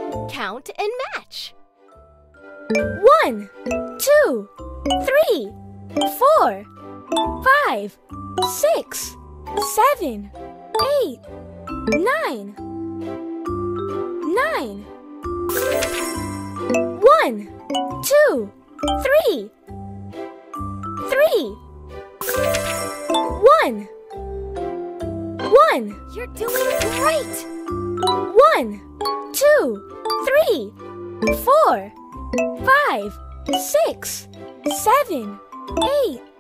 Count and match. 1, 2, 3, 4, 5, 6, 7, 8, 9. 9. 1, 2, 3. 3. 1. 1. You're doing great! 1, 2, 3, 4, 5, 6, 7, 8,